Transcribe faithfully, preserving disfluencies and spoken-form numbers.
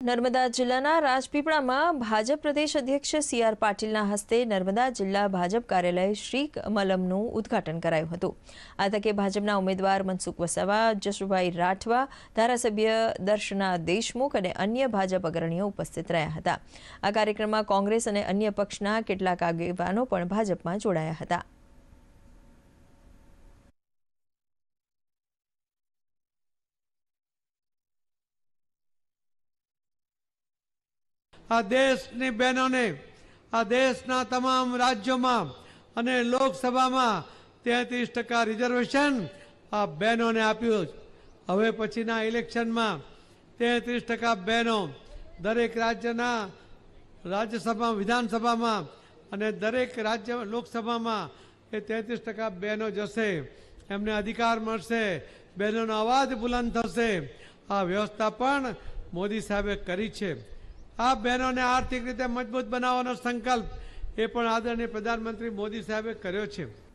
નર્મદા જિલ્લાના રાજપીપળામાં ભાજપ પ્રદેશ અધ્યક્ષ સી આર પાટીલના હસ્તે નર્મદા જિલ્લા ભાજપ કાર્યાલય શ્રી મલમનું ઉદ્ઘાટન કરાયું હતું। આ તકે ભાજપના ઉમેદવાર મનસુખ વસાવા, જશુભાઈ રાઠવા, ધારાસભ્ય દર્શના દેશમુખ અને અન્ય ભાજપ અગ્રણીઓ ઉપસ્થિત રહ્યા હતા। આ કાર્યક્રમમાં કોંગ્રેસ અને અન્ય પક્ષના કેટલાક આગેવાનો પણ ભાજપમાં જોડાયા હતા। આ દેશની બહેનોને આ દેશના તમામ રાજ્યોમાં અને લોકસભામાં તેત્રીસ ટકા રિઝર્વેશન આ બહેનોને આપ્યું। હવે પછીના ઇલેક્શનમાં તેત્રીસ ટકા બહેનો દરેક રાજ્યના રાજ્યસભા વિધાનસભામાં અને દરેક રાજ્ય લોકસભામાં એ તેત્રીસ ટકા બહેનો જશે, એમને અધિકાર મળશે, બહેનોનો અવાજ બુલંદ થશે। આ વ્યવસ્થા પણ મોદી સાહેબે કરી છે। આ બહેનોને આર્થિક રીતે મજબૂત બનાવવાનો સંકલ્પ એ પણ આદરણીય પ્રધાનમંત્રી મોદી સાહેબે કર્યો છે।